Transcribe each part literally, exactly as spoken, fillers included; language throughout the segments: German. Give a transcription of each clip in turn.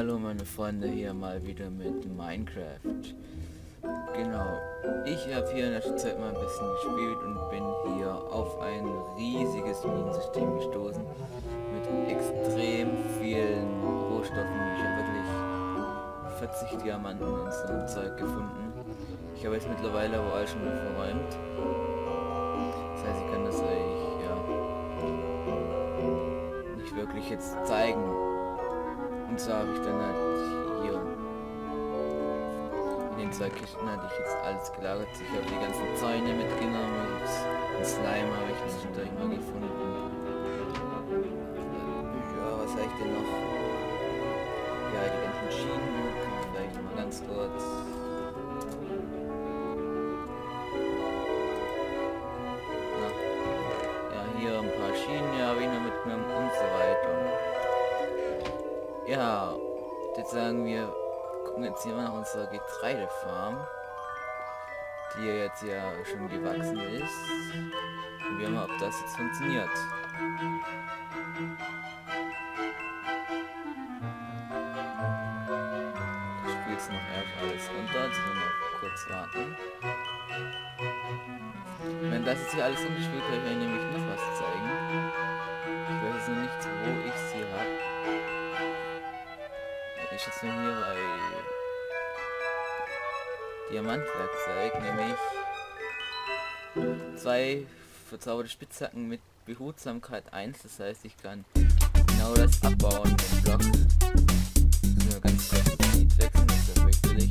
Hallo meine Freunde, hier mal wieder mit Minecraft. Genau, ich habe hier in der Zeit mal ein bisschen gespielt und bin hier auf ein riesiges Minensystem gestoßen mit extrem vielen Rohstoffen. Ich habe wirklich vierzig Diamanten und so ein Zeug gefunden. Ich habe jetzt mittlerweile aber alles schon verräumt. Das heißt, ich kann das euch ja nicht wirklich jetzt zeigen. Und so habe ich dann halt hier in den zwei Kisten hatte ich jetzt alles gelagert. Ich habe die ganzen Zäune mitgenommen. Den Slime habe ich zwischendurch mal gefunden. Ja, was habe ich denn noch? Ja, die ganzen Schienen. Vielleicht mal ganz kurz. Na, ja, hier ein paar Schienen habe ich noch mitgenommen und so weiter. Ja, jetzt sagen wir, gucken jetzt hier mal nach unserer Getreidefarm, die ja jetzt ja schon gewachsen ist. Und wir mal, ob das jetzt funktioniert. Ich spiele jetzt noch erst alles runter, jetzt müssen wir noch kurz warten. Wenn das jetzt hier alles umgespielt wird, kann ich nämlich noch was zeigen. Ich weiß jetzt noch nicht, wo ich sie habe. Ich jetzt nur hier bei Diamantwerkzeug, nämlich zwei verzauberte Spitzhacken mit Behutsamkeit eins, das heißt ich kann genau das abbauen, den Block. Nur ganz kurz das Lied wechseln, das ist fürchterlich.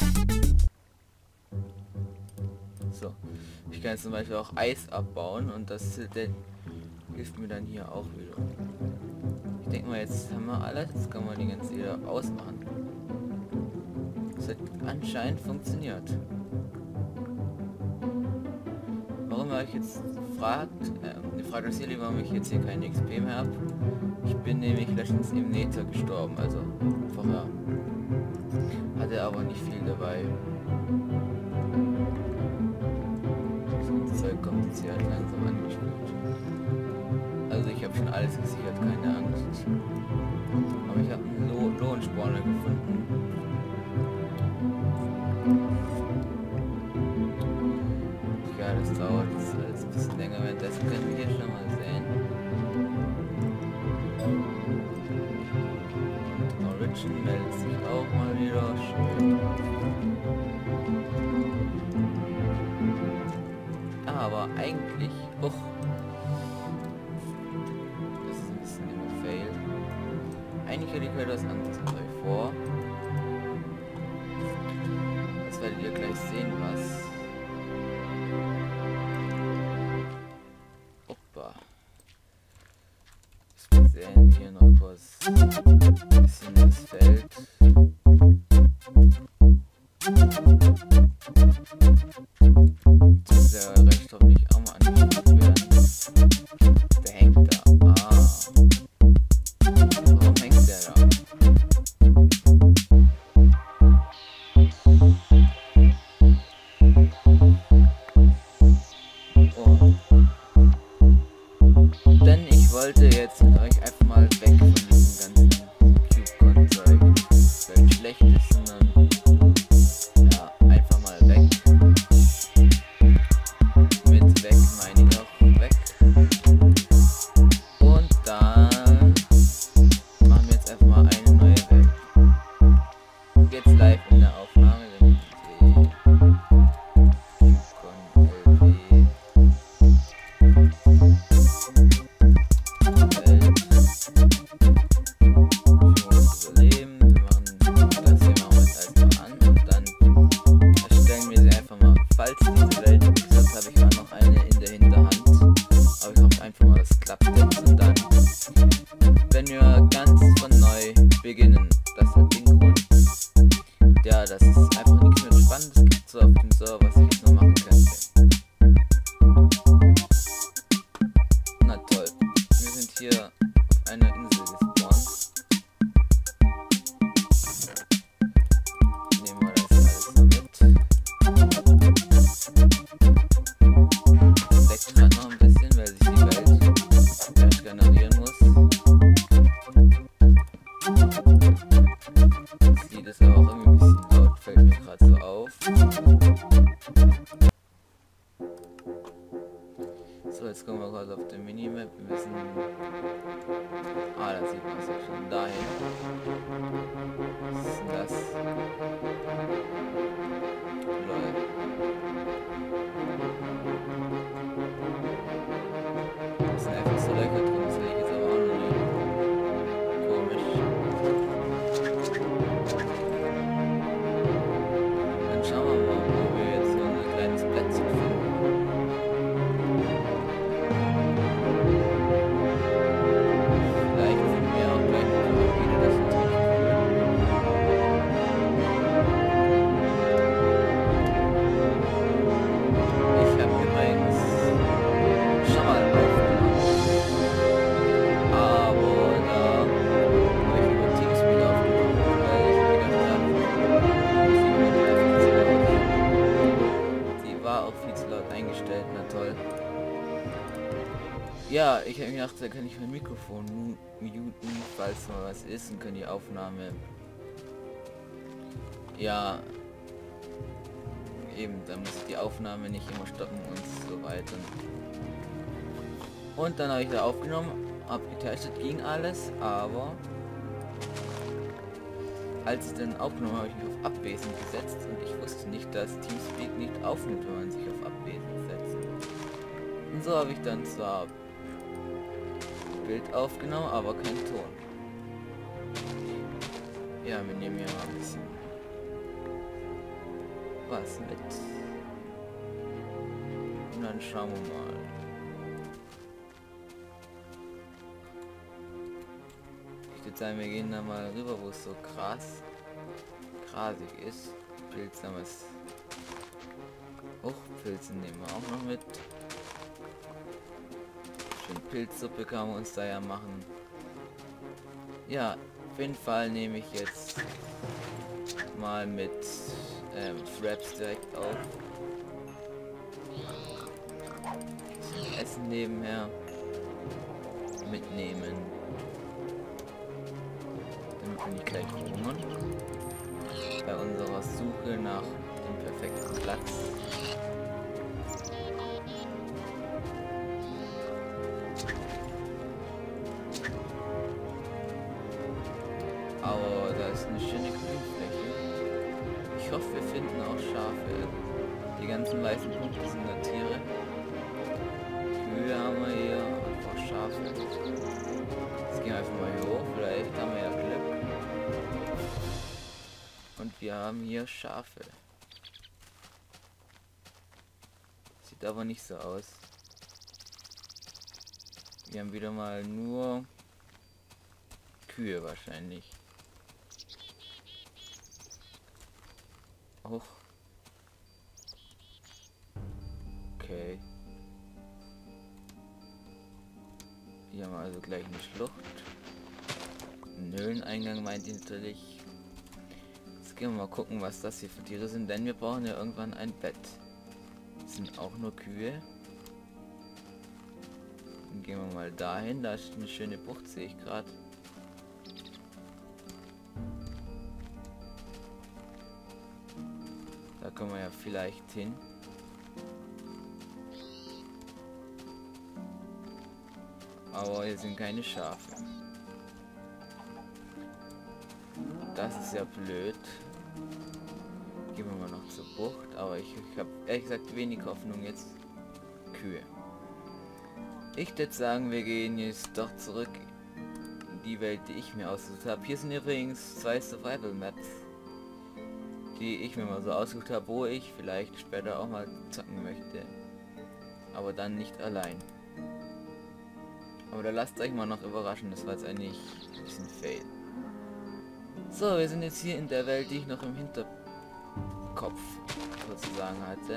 So, ich kann jetzt zum Beispiel auch Eis abbauen und das der hilft mir dann hier auch wieder. Ich denke mal, jetzt haben wir alles, jetzt kann man die ganze wieder ausmachen. Das hat anscheinend funktioniert. Warum habe ich jetzt gefragt? Äh, die Frage ist hier, warum ich jetzt hier keine X P mehr habe. Ich bin nämlich letztens im Nether gestorben, also vorher. Hatte aber nicht viel dabei. Das Zeug kommt jetzt hier halt langsam angespielt. Also ich habe schon alles gesichert, keine Angst. Aber ich habe einen Lo Lohnspawner gefunden. Ja, das dauert jetzt alles ein bisschen länger, währenddessen können wir hier schon mal sehen. Und Origin meldet sich auch mal wieder. Schön. Aber eigentlich... Oh, eigentlich hätte ich mir das anderes mit euch vor. Das werdet ihr gleich sehen, was. Opa. Wir sehen hier noch kurz ein bisschen das Feld. Das ist ja recht hoffentlich auch mal angespielt werden. Der hängt da. Ah. Denn ich wollte jetzt mit euch einfach mal weg von diesem ganzen Cube-Con-Zeug. So, jetzt kommen wir gerade auf der Minimap. Wir müssen... Ah, da sieht man es ja schon. Dahin. Was ist denn das? Lol. Das ist einfach so lecker drin. Das will ich jetzt aber auch noch nicht. Komisch. Dann schauen wir mal, wo wir jetzt so ein kleines Plätzchen finden. Ja, ich habe mir gedacht, da kann ich mein Mikrofon muten, falls mal was ist, und kann die Aufnahme... Ja... Eben, dann muss ich die Aufnahme nicht immer stoppen und so weiter. Und dann habe ich da aufgenommen, habe getestet, ging alles, aber... Als ich dann aufgenommen habe, habe ich mich auf Abwesend gesetzt und ich wusste nicht, dass Teamspeak nicht aufnimmt, wenn man sich auf Abwesend setzt. Und so habe ich dann zwar Bild aufgenommen, aber kein Ton. Ja, wir nehmen hier mal ein bisschen was mit. Und dann schauen wir mal. Ich würde sagen, wir gehen da mal rüber, wo es so krass, grasig ist. Pilz haben wir es. Hochpilze nehmen wir auch noch mit. Schön Pilzsuppe kann man uns da ja machen. Ja, auf jeden Fall nehme ich jetzt mal mit ähm, Fraps direkt auf. Bisschen Essen nebenher mitnehmen. Damit wir nicht gleich hungern. Bei unserer Suche nach dem perfekten Platz. Aber da ist eine schöne Grünfläche. Ich hoffe, wir finden auch Schafe. Die ganzen weißen Punkte sind da Tiere. Kühe haben wir hier und auch Schafe. Jetzt gehen wir einfach mal hier hoch. Vielleicht haben wir ja Glück. Und wir haben hier Schafe. Sieht aber nicht so aus. Wir haben wieder mal nur Kühe wahrscheinlich. Hoch. Okay. Hier haben wir also gleich eine Schlucht. Ein Höhleneingang meint ihr natürlich. Jetzt gehen wir mal gucken, was das hier für Tiere sind, denn wir brauchen ja irgendwann ein Bett. Das sind auch nur Kühe. Dann gehen wir mal dahin, da ist eine schöne Bucht, sehe ich gerade. Da können wir ja vielleicht hin. Aber hier sind keine Schafe. Das ist ja blöd. Gehen wir mal noch zur Bucht. Aber ich, ich habe ehrlich gesagt wenig Hoffnung jetzt. Kühe. Ich würde sagen, wir gehen jetzt doch zurück in die Welt, die ich mir ausgesucht habe. Hier sind übrigens zwei Survival Maps, die ich mir mal so ausgesucht habe, wo ich vielleicht später auch mal zocken möchte. Aber dann nicht allein. Aber da lasst euch mal noch überraschen, das war jetzt eigentlich ein bisschen fail. So, wir sind jetzt hier in der Welt, die ich noch im Hinterkopf sozusagen hatte.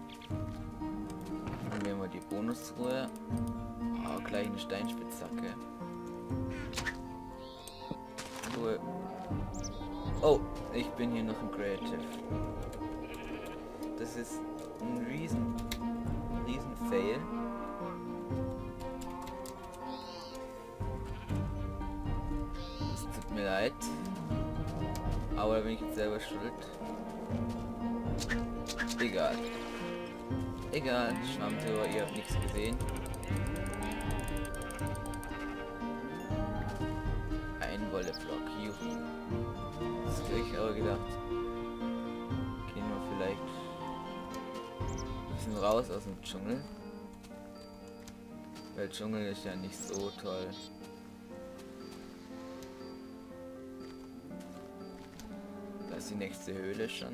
Dann nehmen wir die Bonusruhe. Oh, gleich eine Steinspitzhacke. Cool. Oh, ich bin hier noch ein Creative. Das ist ein riesen, riesen Fail. Es tut mir leid. Aber da bin ich jetzt selber schuld. Egal. Egal, Schwammtour, ihr habt nichts gesehen. Ein Wolleflock, juhu. Das hätte ich aber gedacht. Gehen wir vielleicht ein bisschen raus aus dem Dschungel. Weil Dschungel ist ja nicht so toll. Da ist die nächste Höhle schon.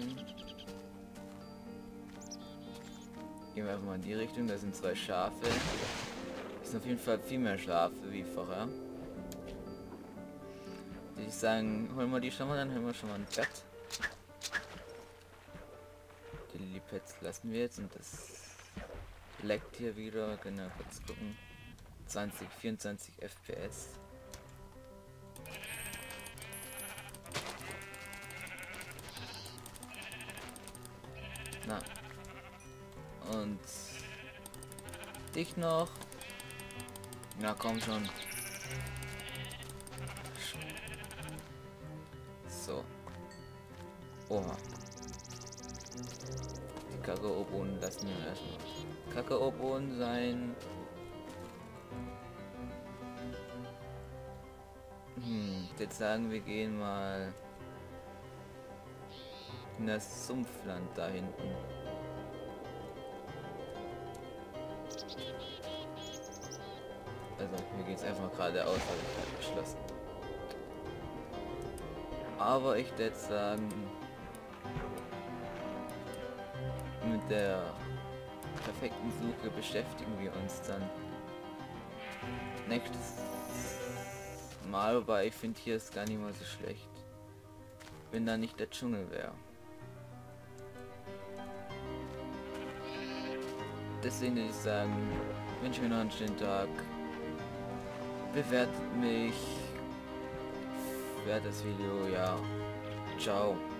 Gehen wir einfach mal in die Richtung, da sind zwei Schafe. Das sind auf jeden Fall viel mehr Schafe wie vorher. Würde ich sagen, holen wir die schon mal, dann holen wir schon mal ein Bett. Die Lilipads lassen wir jetzt und das leckt hier wieder, genau, kurz gucken. zwanzig, vierundzwanzig F P S. Na. Und dich noch. Na komm schon. So. Oha. Die Kakaobohnen lassen wir erstmal. Kakaobohnen sein. Hm, jetzt sagen wir gehen mal in das Sumpfland da hinten. Also mir geht es einfach geradeaus, weil ich gerade beschlossen. Aber ich würde sagen, mit der perfekten Suche beschäftigen wir uns dann nächstes Mal, wobei ich finde, hier ist gar nicht mal so schlecht, wenn da nicht der Dschungel wäre. Deswegen würde ich sagen, wünsche mir noch einen schönen Tag. Bewertet mich, bewertet das Video, ja. Ciao.